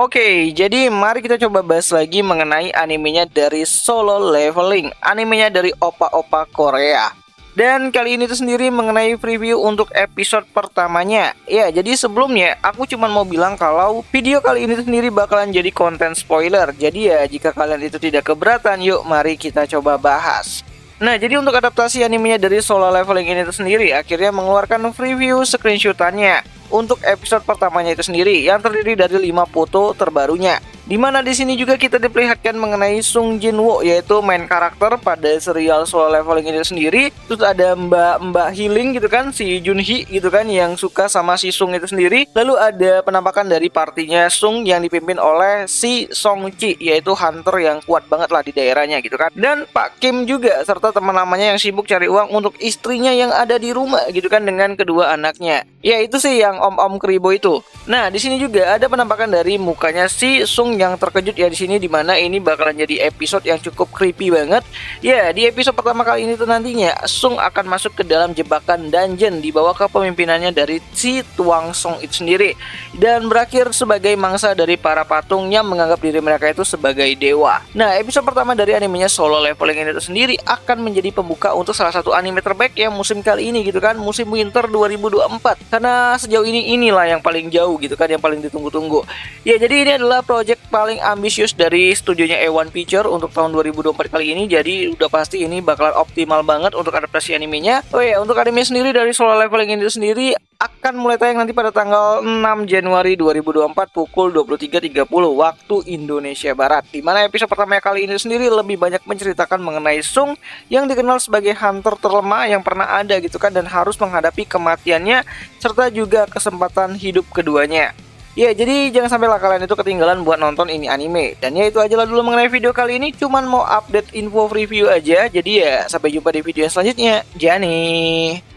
Oke, jadi mari kita coba bahas lagi mengenai animenya dari Solo Leveling, animenya dari opa-opa Korea. Dan kali ini tuh sendiri mengenai preview untuk episode pertamanya. Ya, jadi sebelumnya aku cuma mau bilang kalau video kali ini tuh sendiri bakalan jadi konten spoiler. Jadi ya, jika kalian itu tidak keberatan, yuk mari kita coba bahas. Nah, jadi untuk adaptasi animenya dari Solo Leveling ini tuh sendiri akhirnya mengeluarkan preview screenshotannya untuk episode pertamanya itu sendiri yang terdiri dari 5 foto terbarunya. Dimana di sini juga kita diperlihatkan mengenai Sung Jin Woo, yaitu main karakter pada serial Solo Leveling ini sendiri. Terus ada mbak healing gitu kan, si Junhee gitu kan, yang suka sama si Sung itu sendiri. Lalu ada penampakan dari partinya Sung yang dipimpin oleh si Song Chi, yaitu hunter yang kuat banget lah di daerahnya gitu kan. Dan Pak Kim juga serta teman lamanya yang sibuk cari uang untuk istrinya yang ada di rumah gitu kan, dengan kedua anaknya. Ya itu sih yang om-om keribo itu. Nah, di sini juga ada penampakan dari mukanya si Sung yang terkejut ya di sini, dimana ini bakalan jadi episode yang cukup creepy banget. Ya, di episode pertama kali ini tuh nantinya Sung akan masuk ke dalam jebakan dungeon di bawah kepemimpinannya dari si Tuang Song itu sendiri, dan berakhir sebagai mangsa dari para patung yang menganggap diri mereka itu sebagai dewa. Nah, episode pertama dari animenya Solo Leveling ini tuh sendiri akan menjadi pembuka untuk salah satu anime terbaik yang musim kali ini gitu kan, musim winter 2024. Karena sejauh ini inilah yang paling jauh gitu kan, yang paling ditunggu-tunggu. Ya, jadi ini adalah project paling ambisius dari studionya A1 Picture untuk tahun 2024 kali ini. Jadi udah pasti ini bakalan optimal banget untuk adaptasi animenya. Oh ya, untuk anime sendiri dari Solo Leveling ini sendiri akan mulai tayang nanti pada tanggal 6 Januari 2024 pukul 23.30 waktu Indonesia Barat. Dimana episode pertama kali ini sendiri lebih banyak menceritakan mengenai Sung yang dikenal sebagai hunter terlemah yang pernah ada gitu kan, dan harus menghadapi kematiannya serta juga kesempatan hidup keduanya. Ya, jadi jangan sampailah kalian itu ketinggalan buat nonton ini anime. Dan ya itu aja lah dulu mengenai video kali ini. Cuman mau update info review aja. Jadi ya sampai jumpa di video yang selanjutnya. Jani.